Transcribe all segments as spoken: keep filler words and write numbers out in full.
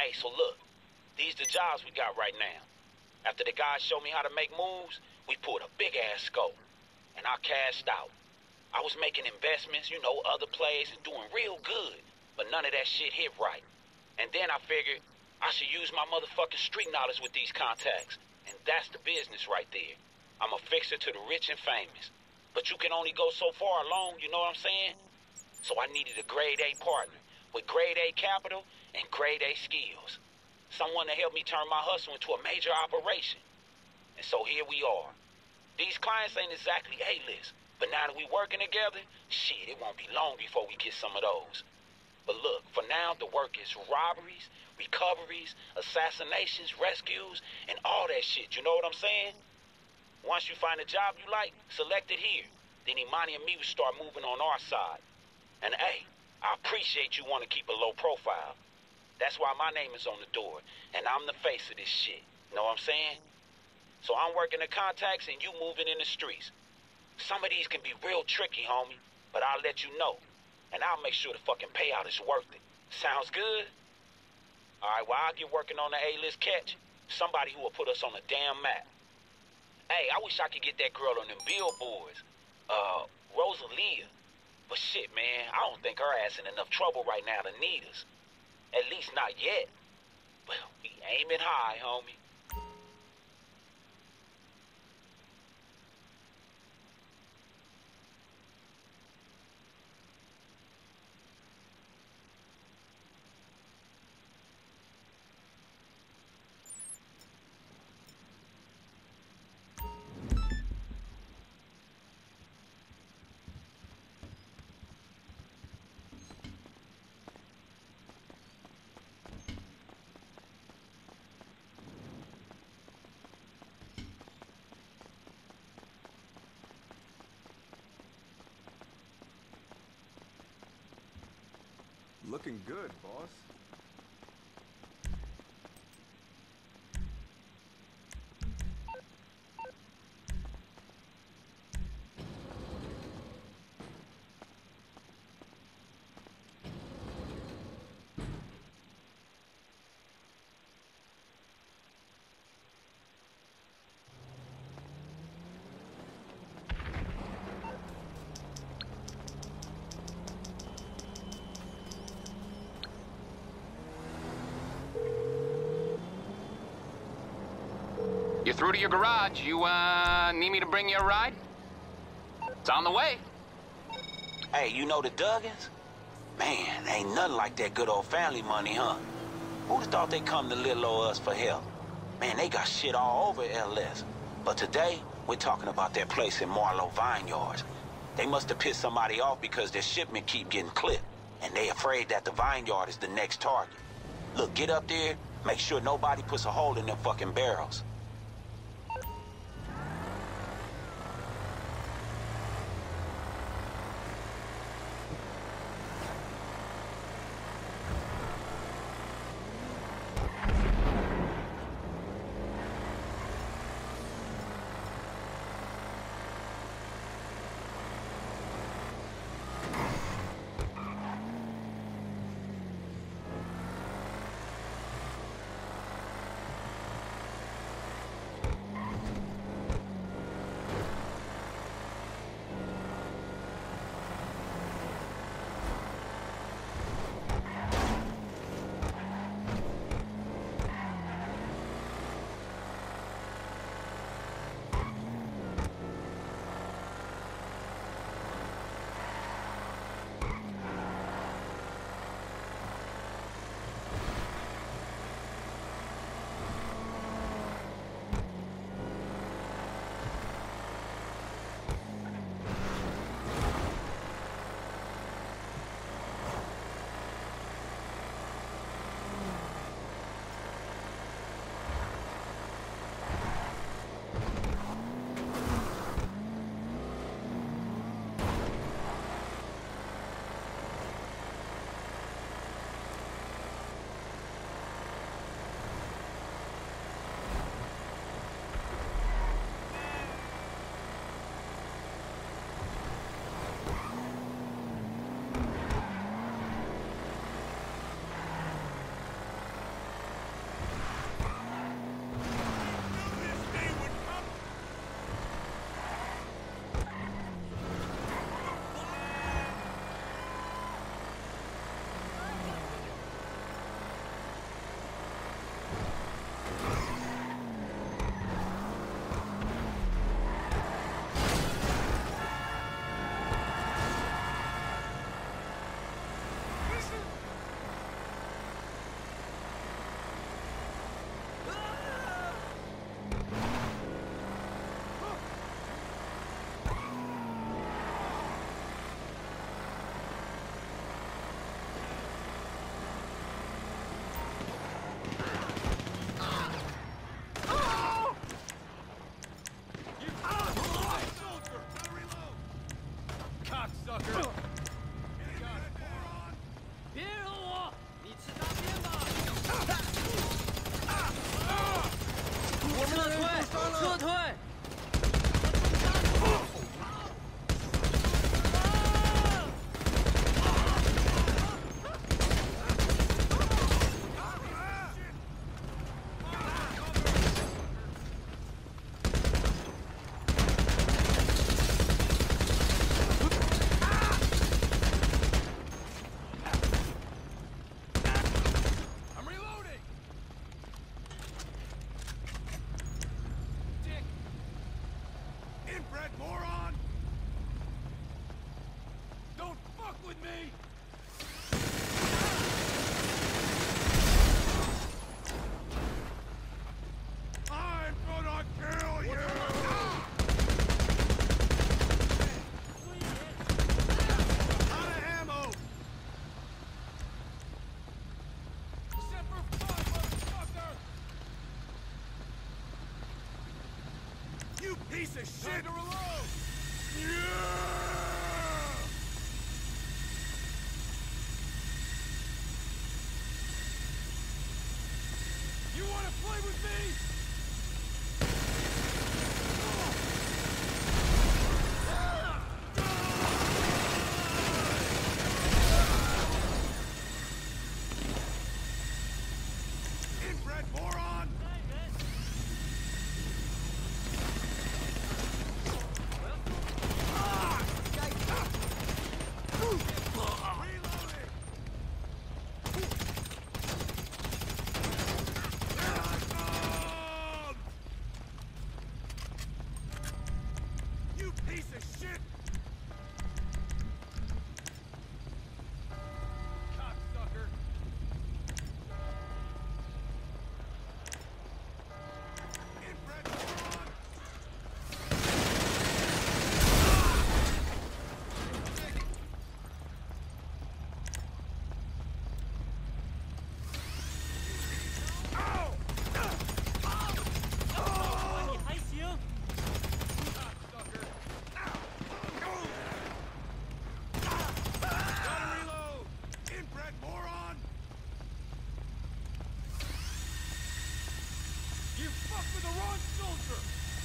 Hey, so look, these the jobs we got right now. After the guys showed me how to make moves, we pulled a big-ass scope. And I cashed out. I was making investments, you know, other plays, and doing real good. But none of that shit hit right. And then I figured I should use my motherfucking street knowledge with these contacts. And that's the business right there. I'm a fixer to the rich and famous. But you can only go so far alone, you know what I'm saying? So I needed a grade A partner with grade A capital and grade A skills. Someone to help me turn my hustle into a major operation. And so here we are. These clients ain't exactly A-list, but now that we working together, shit, it won't be long before we get some of those. But look, for now, the work is robberies, recoveries, assassinations, rescues, and all that shit, you know what I'm saying? Once you find a job you like, select it here. Then Imani and me will start moving on our side. And hey, I appreciate you want to keep a low profile. That's why my name is on the door, and I'm the face of this shit. Know what I'm saying? So I'm working the contacts and you moving in the streets. Some of these can be real tricky, homie, but I'll let you know. And I'll make sure the fucking payout is worth it. Sounds good? Alright, well, I'll get working on the A-list catch. Somebody who will put us on the damn map. Hey, I wish I could get that girl on them billboards. Uh, Rosalia. But shit, man, I don't think her ass in enough trouble right now to need us. At least not yet. Well, we aiming high, homie. Looking good, boss. You're through to your garage. You, uh, need me to bring you a ride? It's on the way. Hey, you know the Duggins? Man, ain't nothing like that good old family money, huh? Who'd have thought they'd come to little old us for help? Man, they got shit all over L S. But today, we're talking about that place in Marlowe Vineyards. They must have pissed somebody off because their shipment keep getting clipped. And they afraid that the vineyard is the next target. Look, get up there, make sure nobody puts a hole in them fucking barrels. piece of shit! Time to reload! Yeah! You wanna play with me? Inbred moron! You piece of shit! Cocksucker! Inbred moron! Ow! I see you. Cocksucker! Gotta reload! Inbred moron! You fuck with the wrong soldier!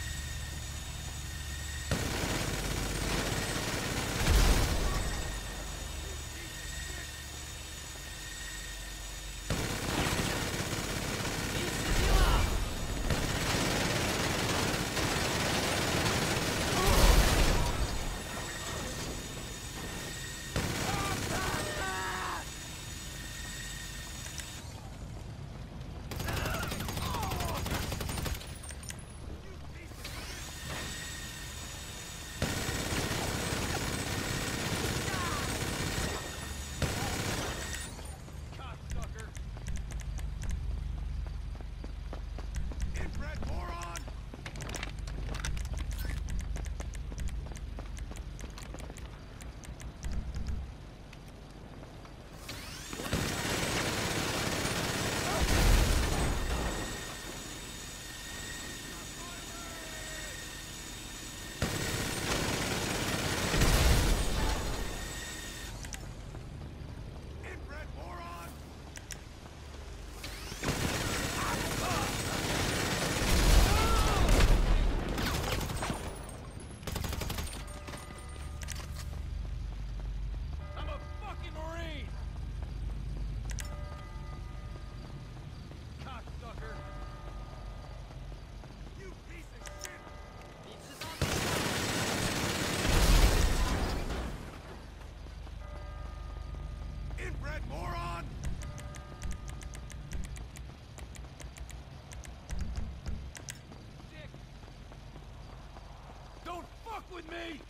Cocksucker! Inbred moron! Inbred moron! I'm a fucking Marine! Cocksucker! You piece of shit! Inbred moron! Dick! Don't fuck with me!